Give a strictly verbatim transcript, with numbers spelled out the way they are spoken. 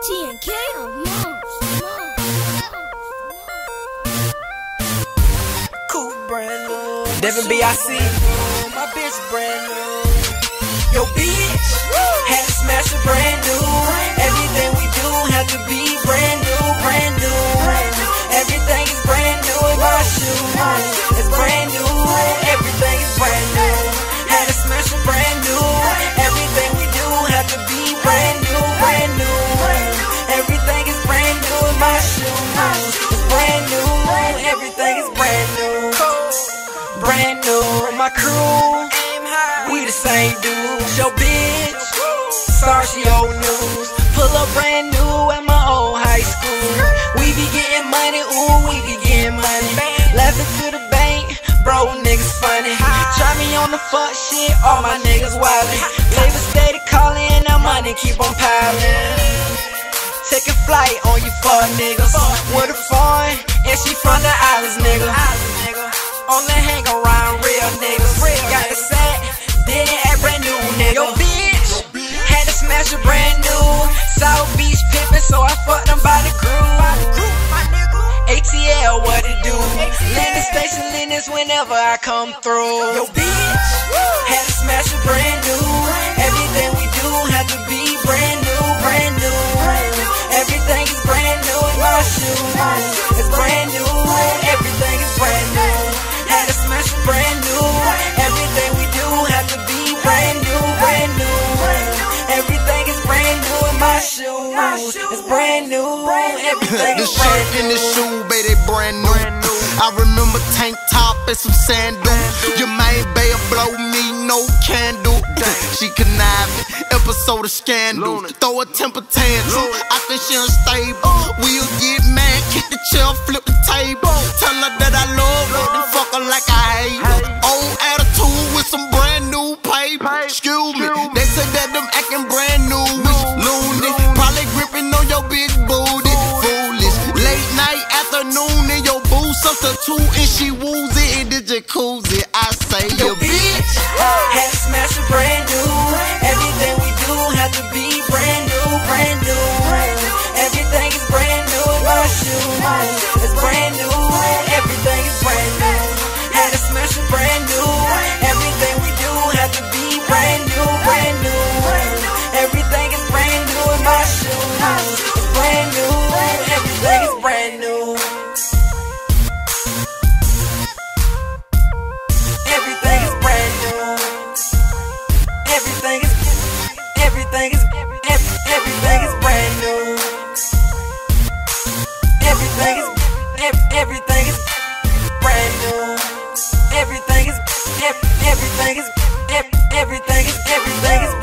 T N K on Mars. Cool, brand new. Devin B I C. My bitch brand new. Yo, bitch. Had to smash a brand new. Everything we do had to be brand new, brand new. Everything is brand new in my shoes. It's brand new. Everything is brand new. Had to smash a brand new. Everything we do had to be brand new, brand new. Everything is brand new in my shoes. It's brand new. Everything is brand new. Brand new. My crew, we the same dudes. Yo, bitch, sorry she old news. Pull up brand new at my old high school. We be getting money, ooh, we be getting money. Laughing to the bank, bro, niggas funny. Try me on the fuck shit, all my niggas wildin'. Labor steady callin', that money keep on piling. Taking flight on you fuck niggas. With a foreign, and she from the islands, nigga. Only hang around real niggas. Got the set, did it at brand new, nigga. Yo, bitch, had to smash a brand new. South Beach pimpin', so I fucked them by the groove. A T L, what it do? Landing station Linus whenever I come through. Yo, bitch, had to smash a brand new. Everything we do had to be brand new, brand new. Everything is brand new in my shoes. It's brand new. Everything is brand new. Had to smash a brand new. Everything we do had to be brand new, brand new. Everything is brand new in my shoes. It's brand new. Everything the is shirt brand and new. the shoe, baby, brand new. I remember tank top and some sandals. Your main babe blow me no candle. She conniving, episode of scandal. Throw a temper tantrum, I think she unstable. We'll get mad, kick the chair, flip the table. Tell her that I love her, then fuck her like I hate her. Own attitude with some brand new paper. Excuse me, they said that them acting brand new. Loony, probably gripping on your big booty. Foolish, late night, afternoon in your boo substitute, and she woozy in the jacuzzi. I say, yo, bitch, had to smash a brand new. Everything we do had to be brand new, brand new. Everything is brand new in my shoes. It's brand new. Everything is brand new. Had to smash a brand new. Everything we do had to be brand new, brand new. Everything is brand new in my shoes. It's brand new. Everything is brand new. Everything is brand new. Everything is, everything is, everything is brand new. Everything is, everything is brand new. Everything is, everything is, everything is, everything is